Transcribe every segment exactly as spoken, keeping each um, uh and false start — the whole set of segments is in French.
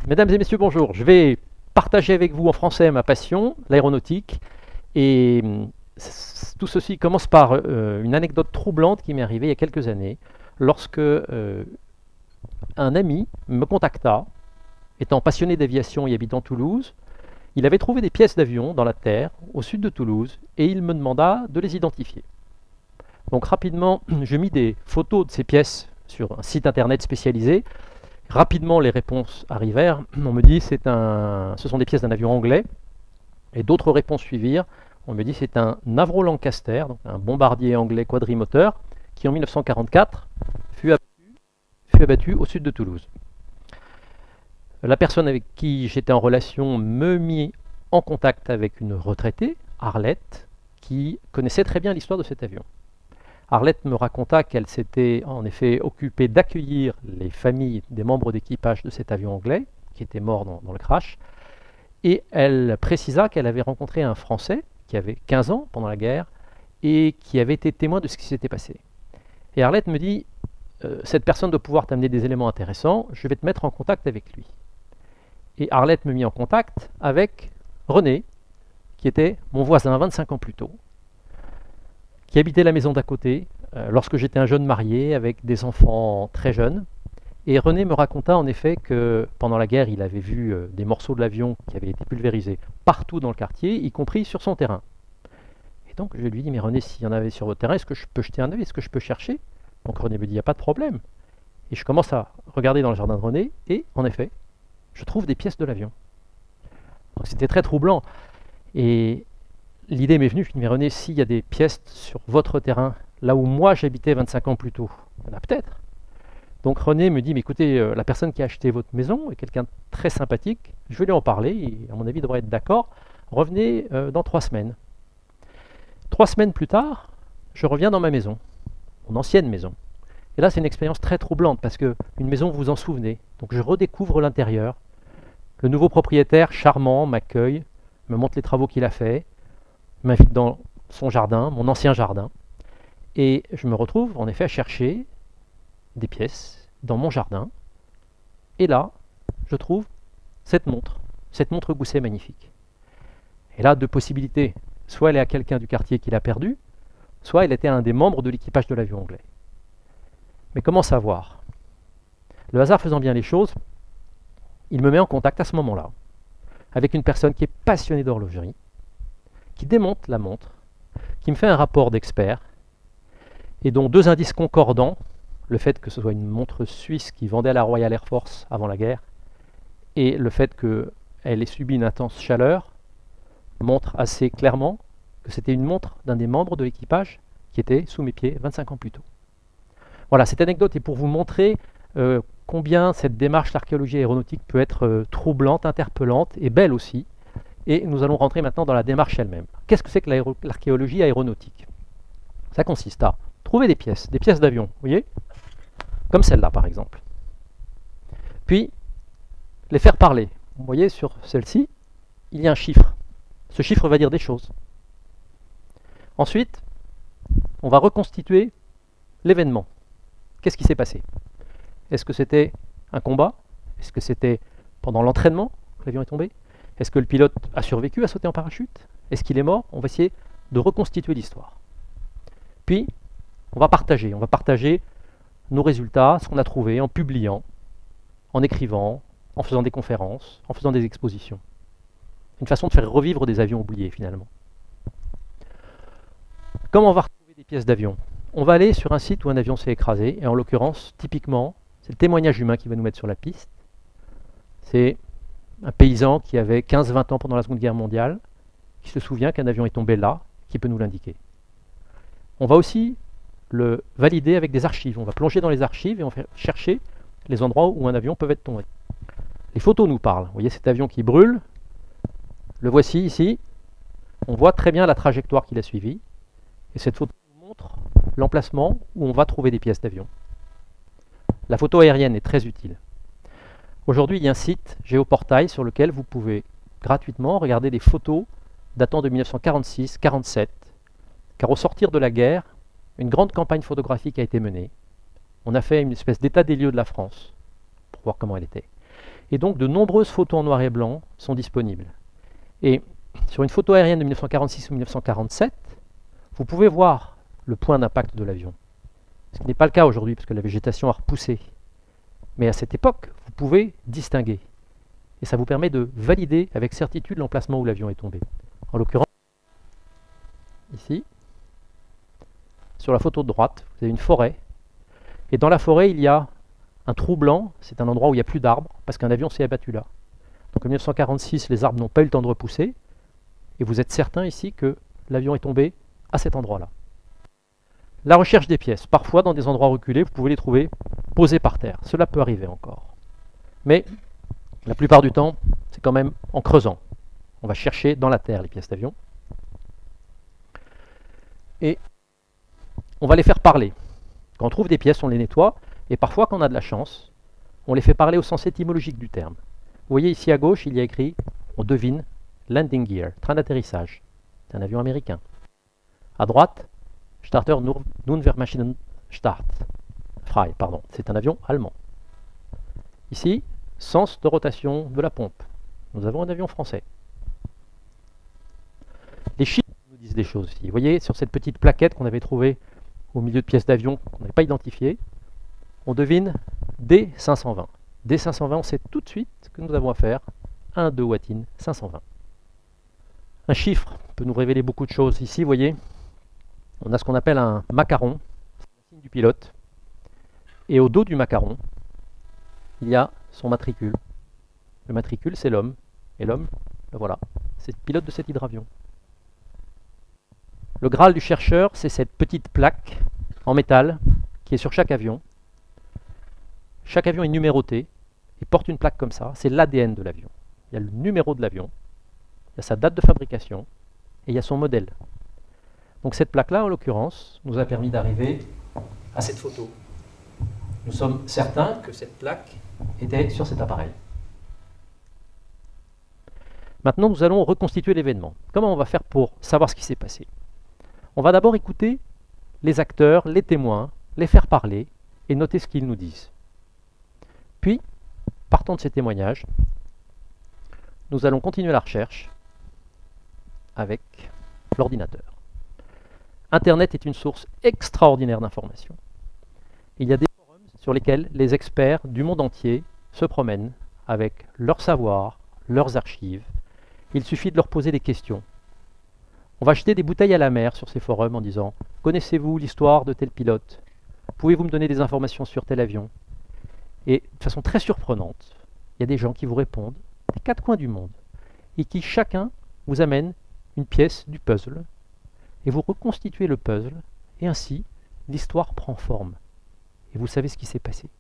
Mesdames et messieurs, bonjour. Je vais partager avec vous en français ma passion, l'aéronautique. Et hum, c- tout ceci commence par euh, une anecdote troublante qui m'est arrivée il y a quelques années, lorsque euh, un ami me contacta, étant passionné d'aviation et habitant Toulouse. Il avait trouvé des pièces d'avion dans la terre, au sud de Toulouse, et il me demanda de les identifier. Donc rapidement, je mis des photos de ces pièces sur un site internet spécialisé. Rapidement, les réponses arrivèrent. On me dit c'est un, ce sont des pièces d'un avion anglais. Et d'autres réponses suivirent. On me dit c'est un Avro Lancaster, donc un bombardier anglais quadrimoteur, qui en mille neuf cent quarante-quatre fut abattu, fut abattu au sud de Toulouse. La personne avec qui j'étais en relation me mit en contact avec une retraitée, Arlette, qui connaissait très bien l'histoire de cet avion. Arlette me raconta qu'elle s'était en effet occupée d'accueillir les familles des membres d'équipage de cet avion anglais, qui était mort dans, dans le crash, et elle précisa qu'elle avait rencontré un Français qui avait quinze ans pendant la guerre et qui avait été témoin de ce qui s'était passé. Et Arlette me dit, euh, cette personne doit pouvoir t'amener des éléments intéressants, je vais te mettre en contact avec lui. Et Arlette me mit en contact avec René, qui était mon voisin vingt-cinq ans plus tôt, qui habitait la maison d'à côté euh, lorsque j'étais un jeune marié avec des enfants très jeunes. Et René me raconta en effet que pendant la guerre, il avait vu euh, des morceaux de l'avion qui avaient été pulvérisés partout dans le quartier, y compris sur son terrain. Et donc je lui dis, mais René, s'il y en avait sur votre terrain, est-ce que je peux jeter un œil, est-ce que je peux chercher? Donc René me dit, il n'y a pas de problème. Et je commence à regarder dans le jardin de René, et en effet, je trouve des pièces de l'avion. Donc c'était très troublant. Et l'idée m'est venue, je me dis, mais René, s'il y a des pièces sur votre terrain, là où moi j'habitais vingt-cinq ans plus tôt, il y en a peut-être. Donc René me dit, mais écoutez, euh, la personne qui a acheté votre maison est quelqu'un de très sympathique, je vais lui en parler, et à mon avis il devrait être d'accord, revenez euh, dans trois semaines. Trois semaines plus tard, je reviens dans ma maison, mon ancienne maison. Et là c'est une expérience très troublante, parce qu'une maison, vous vous en souvenez, donc je redécouvre l'intérieur. Le nouveau propriétaire, charmant, m'accueille, me montre les travaux qu'il a faits, m'invite dans son jardin, mon ancien jardin, et je me retrouve en effet à chercher des pièces dans mon jardin, et là, je trouve cette montre, cette montre Gousset magnifique. Et là, deux possibilités, soit elle est à quelqu'un du quartier qui l'a perdue, soit elle était à un des membres de l'équipage de l'avion anglais. Mais comment savoir? Le hasard faisant bien les choses, il me met en contact à ce moment-là avec une personne qui est passionnée d'horlogerie, qui démonte la montre, qui me fait un rapport d'expert, et dont deux indices concordants, le fait que ce soit une montre suisse qui vendait à la Royal Air Force avant la guerre, et le fait qu'elle ait subi une intense chaleur, montre assez clairement que c'était une montre d'un des membres de l'équipage qui était sous mes pieds vingt-cinq ans plus tôt. Voilà, cette anecdote est pour vous montrer euh, combien cette démarche l'archéologie aéronautique peut être euh, troublante, interpellante et belle aussi. Et nous allons rentrer maintenant dans la démarche elle-même. Qu'est-ce que c'est que l'archéologie aéronautique? Ça consiste à trouver des pièces, des pièces d'avion, vous voyez, comme celle-là par exemple. Puis, les faire parler. Vous voyez, sur celle-ci, il y a un chiffre. Ce chiffre va dire des choses. Ensuite, on va reconstituer l'événement. Qu'est-ce qui s'est passé? Est-ce que c'était un combat? Est-ce que c'était pendant l'entraînement que l'avion est tombé? Est-ce que le pilote a survécu, a sauté en parachute? Est-ce qu'il est mort? On va essayer de reconstituer l'histoire. Puis, on va partager. On va partager nos résultats, ce qu'on a trouvé, en publiant, en écrivant, en faisant des conférences, en faisant des expositions. Une façon de faire revivre des avions oubliés, finalement. Comment on va retrouver des pièces d'avion? On va aller sur un site où un avion s'est écrasé, et en l'occurrence, typiquement, c'est le témoignage humain qui va nous mettre sur la piste. C'est un paysan qui avait quinze vingt ans pendant la Seconde Guerre mondiale, qui se souvient qu'un avion est tombé là, qui peut nous l'indiquer. On va aussi le valider avec des archives. On va plonger dans les archives et on va chercher les endroits où un avion peut être tombé. Les photos nous parlent. Vous voyez cet avion qui brûle, le voici ici. On voit très bien la trajectoire qu'il a suivie. Et cette photo nous montre l'emplacement où on va trouver des pièces d'avion. La photo aérienne est très utile. Aujourd'hui, il y a un site, Géoportail, sur lequel vous pouvez gratuitement regarder des photos datant de mille neuf cent quarante-six quarante-sept, car au sortir de la guerre, une grande campagne photographique a été menée. On a fait une espèce d'état des lieux de la France, pour voir comment elle était. Et donc de nombreuses photos en noir et blanc sont disponibles. Et sur une photo aérienne de mille neuf cent quarante-six ou mille neuf cent quarante-sept, vous pouvez voir le point d'impact de l'avion. Ce qui n'est pas le cas aujourd'hui, parce que la végétation a repoussé. Mais à cette époque, vous pouvez distinguer. Et ça vous permet de valider avec certitude l'emplacement où l'avion est tombé. En l'occurrence, ici, sur la photo de droite, vous avez une forêt. Et dans la forêt, il y a un trou blanc. C'est un endroit où il n'y a plus d'arbres, parce qu'un avion s'est abattu là. Donc en mille neuf cent quarante-six, les arbres n'ont pas eu le temps de repousser. Et vous êtes certain ici que l'avion est tombé à cet endroit-là. La recherche des pièces. Parfois, dans des endroits reculés, vous pouvez les trouver posées par terre. Cela peut arriver encore. Mais la plupart du temps, c'est quand même en creusant. On va chercher dans la terre les pièces d'avion. Et on va les faire parler. Quand on trouve des pièces, on les nettoie. Et parfois, quand on a de la chance, on les fait parler au sens étymologique du terme. Vous voyez ici à gauche, il y a écrit, on devine, landing gear, train d'atterrissage. C'est un avion américain. À droite, Starter Nunwehrmaschinenstart. Frei, pardon. C'est un avion allemand. Ici, sens de rotation de la pompe. Nous avons un avion français. Les chiffres nous disent des choses aussi. Vous voyez, sur cette petite plaquette qu'on avait trouvée au milieu de pièces d'avion qu'on n'avait pas identifiées, on devine D cinq cent vingt. D cinq cent vingt, on sait tout de suite que nous avons affaire à un deux Wattin cinq cent vingt. Un chiffre peut nous révéler beaucoup de choses. Ici, vous voyez, on a ce qu'on appelle un macaron, c'est le signe du pilote. Et au dos du macaron, il y a son matricule. Le matricule, c'est l'homme. Et l'homme, ben voilà, c'est le pilote de cet hydravion. Le Graal du chercheur, c'est cette petite plaque en métal qui est sur chaque avion. Chaque avion est numéroté et porte une plaque comme ça. C'est l'A D N de l'avion. Il y a le numéro de l'avion, il y a sa date de fabrication et il y a son modèle. Donc cette plaque-là, en l'occurrence, nous a permis d'arriver à cette photo. Nous sommes certains que cette plaque était sur cet appareil. Maintenant, nous allons reconstituer l'événement. Comment on va faire pour savoir ce qui s'est passé? On va d'abord écouter les acteurs, les témoins, les faire parler et noter ce qu'ils nous disent. Puis, partant de ces témoignages, nous allons continuer la recherche avec l'ordinateur. Internet est une source extraordinaire d'informations. Il y a des forums sur lesquels les experts du monde entier se promènent avec leur savoir, leurs archives. Il suffit de leur poser des questions. On va jeter des bouteilles à la mer sur ces forums en disant « Connaissez-vous l'histoire de tel pilote? Pouvez-vous me donner des informations sur tel avion ?» Et de façon très surprenante, il y a des gens qui vous répondent des quatre coins du monde et qui chacun vous amène une pièce du puzzle et vous reconstituez le puzzle et ainsi l'histoire prend forme et vous savez ce qui s'est passé.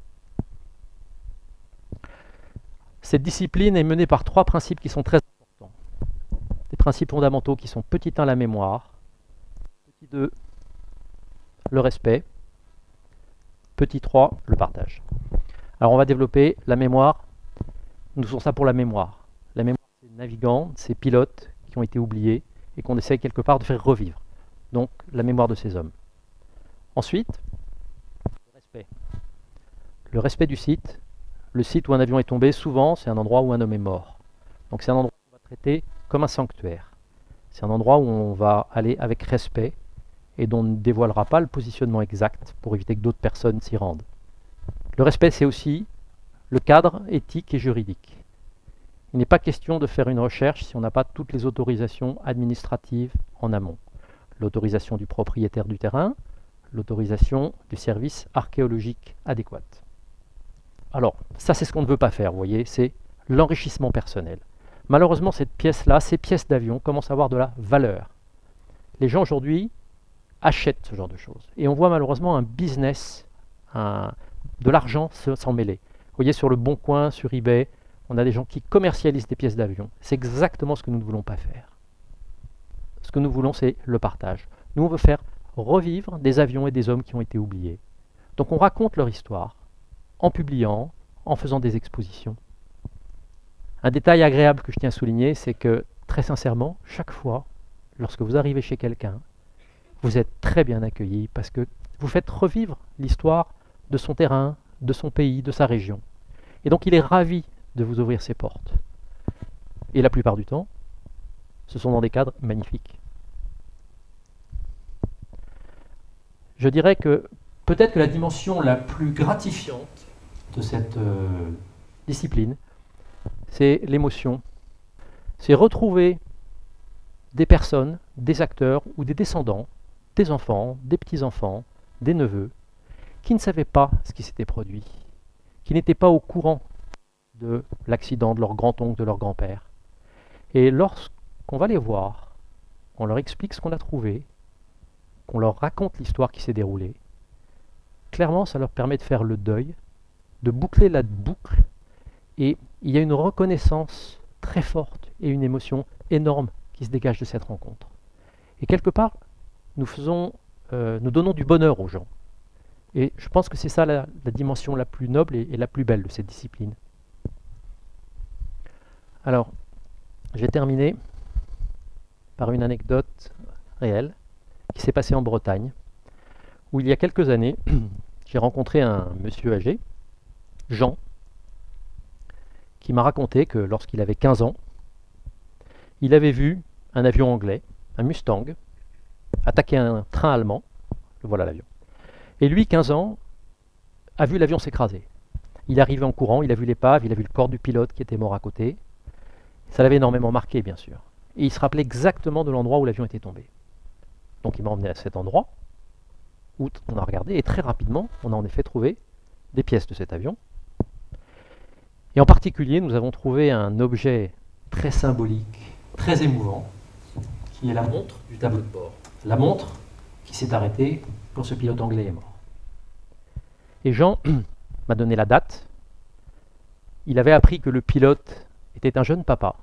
Cette discipline est menée par trois principes qui sont très importants. Des principes fondamentaux qui sont petit un, la mémoire, petit deux, le respect, petit trois, le partage. Alors on va développer la mémoire. Nous faisons ça pour la mémoire. La mémoire, c'est les navigants, ces pilotes qui ont été oubliés et qu'on essaie quelque part de faire revivre. Donc la mémoire de ces hommes. Ensuite, le respect. Le respect du site. Le site où un avion est tombé, souvent, c'est un endroit où un homme est mort. Donc c'est un endroit qu'on va traiter comme un sanctuaire. C'est un endroit où on va aller avec respect et dont on ne dévoilera pas le positionnement exact pour éviter que d'autres personnes s'y rendent. Le respect, c'est aussi le cadre éthique et juridique. Il n'est pas question de faire une recherche si on n'a pas toutes les autorisations administratives en amont. L'autorisation du propriétaire du terrain, l'autorisation du service archéologique adéquat. Alors, ça c'est ce qu'on ne veut pas faire, vous voyez, c'est l'enrichissement personnel. Malheureusement, cette pièce-là, ces pièces d'avion commencent à avoir de la valeur. Les gens aujourd'hui achètent ce genre de choses. Et on voit malheureusement un business, un, de l'argent s'en mêler. Vous voyez, sur le Bon Coin, sur eBay, on a des gens qui commercialisent des pièces d'avion. C'est exactement ce que nous ne voulons pas faire. Ce que nous voulons, c'est le partage. Nous, on veut faire revivre des avions et des hommes qui ont été oubliés. Donc on raconte leur histoire, en publiant, en faisant des expositions. Un détail agréable que je tiens à souligner, c'est que, très sincèrement, chaque fois, lorsque vous arrivez chez quelqu'un, vous êtes très bien accueilli parce que vous faites revivre l'histoire de son terrain, de son pays, de sa région. Et donc il est ravi de vous ouvrir ses portes. Et la plupart du temps, ce sont dans des cadres magnifiques. Je dirais que peut-être que la dimension la plus gratifiante de cette euh, discipline, c'est l'émotion. C'est retrouver des personnes, des acteurs ou des descendants, des enfants, des petits-enfants, des neveux, qui ne savaient pas ce qui s'était produit, qui n'étaient pas au courant de l'accident de leur grand-oncle, de leur grand-père. Et lorsqu'on va les voir, on leur explique ce qu'on a trouvé, qu'on leur raconte l'histoire qui s'est déroulée, clairement ça leur permet de faire le deuil, de boucler la boucle, et il y a une reconnaissance très forte et une émotion énorme qui se dégage de cette rencontre. Et quelque part, nous, faisons, euh, nous donnons du bonheur aux gens. Et je pense que c'est ça la, la dimension la plus noble et, et la plus belle de cette discipline. Alors, j'ai terminé par une anecdote réelle qui s'est passée en Bretagne, où il y a quelques années, j'ai rencontré un monsieur âgé, Jean, qui m'a raconté que lorsqu'il avait quinze ans, il avait vu un avion anglais, un Mustang, attaquer un train allemand, voilà l'avion. Et lui, quinze ans, a vu l'avion s'écraser. Il est arrivé en courant, il a vu l'épave, il a vu le corps du pilote qui était mort à côté. Ça l'avait énormément marqué, bien sûr. Et il se rappelait exactement de l'endroit où l'avion était tombé. Donc il m'a emmené à cet endroit, où on a regardé, et très rapidement, on a en effet trouvé des pièces de cet avion. Et en particulier, nous avons trouvé un objet très symbolique, très émouvant, qui est la montre du tableau de bord. La montre qui s'est arrêtée quand ce pilote anglais est mort. Et Jean m'a donné la date. Il avait appris que le pilote était un jeune papa.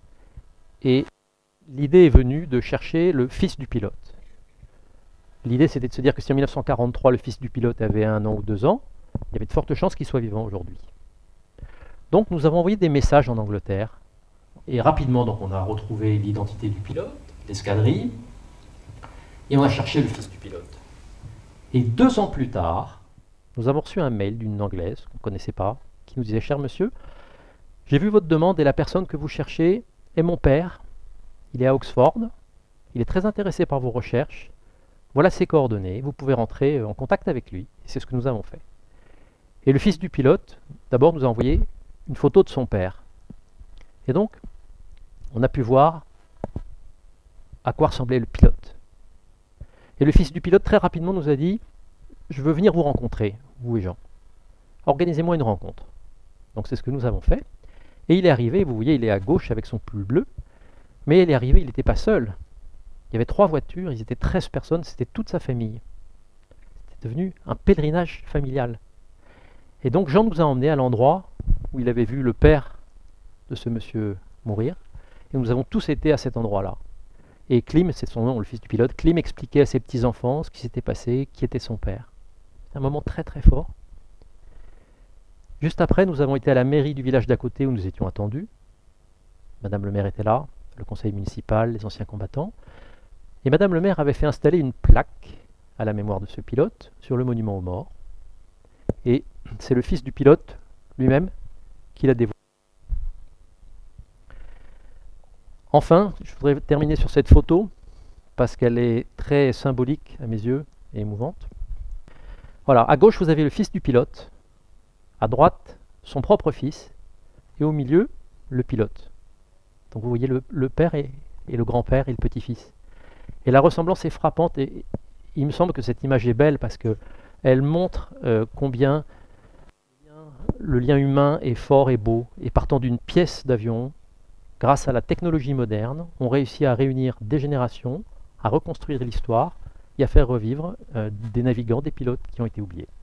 Et l'idée est venue de chercher le fils du pilote. L'idée, c'était de se dire que si en mille neuf cent quarante-trois, le fils du pilote avait un an ou deux ans, il y avait de fortes chances qu'il soit vivant aujourd'hui. Donc nous avons envoyé des messages en Angleterre. Et rapidement, donc, on a retrouvé l'identité du pilote, l'escadrille, et on a cherché le fils du pilote. Et deux ans plus tard, nous avons reçu un mail d'une Anglaise qu'on ne connaissait pas, qui nous disait « Cher monsieur, j'ai vu votre demande et la personne que vous cherchez est mon père. Il est à Oxford. Il est très intéressé par vos recherches. Voilà ses coordonnées. Vous pouvez rentrer en contact avec lui. » C'est ce que nous avons fait. Et le fils du pilote, d'abord, nous a envoyé une photo de son père. Et donc, on a pu voir à quoi ressemblait le pilote. Et le fils du pilote, très rapidement, nous a dit « Je veux venir vous rencontrer, vous et Jean. Organisez-moi une rencontre. » Donc c'est ce que nous avons fait. Et il est arrivé, vous voyez, il est à gauche avec son pull bleu. Mais il est arrivé, il n'était pas seul. Il y avait trois voitures, ils étaient treize personnes, c'était toute sa famille. C'était devenu un pèlerinage familial. Et donc Jean nous a emmenés à l'endroit où il avait vu le père de ce monsieur mourir. Et nous avons tous été à cet endroit-là. Et Klim, c'est son nom, le fils du pilote, Klim expliquait à ses petits-enfants ce qui s'était passé, qui était son père. C'est un moment très très fort. Juste après, nous avons été à la mairie du village d'à côté où nous étions attendus. Madame le maire était là, le conseil municipal, les anciens combattants. Et Madame le maire avait fait installer une plaque à la mémoire de ce pilote sur le monument aux morts. Et c'est le fils du pilote lui-même qui l'a dévoilé. Enfin, je voudrais terminer sur cette photo parce qu'elle est très symbolique à mes yeux et émouvante. Voilà, à gauche vous avez le fils du pilote, à droite son propre fils et au milieu le pilote. Donc vous voyez le, le père et, et le grand-père et le petit-fils. Et la ressemblance est frappante et il me semble que cette image est belle parce qu'elle montre euh, combien le lien humain est fort et beau. Et partant d'une pièce d'avion, grâce à la technologie moderne, on réussit à réunir des générations, à reconstruire l'histoire et à faire revivre euh, des navigants, des pilotes qui ont été oubliés.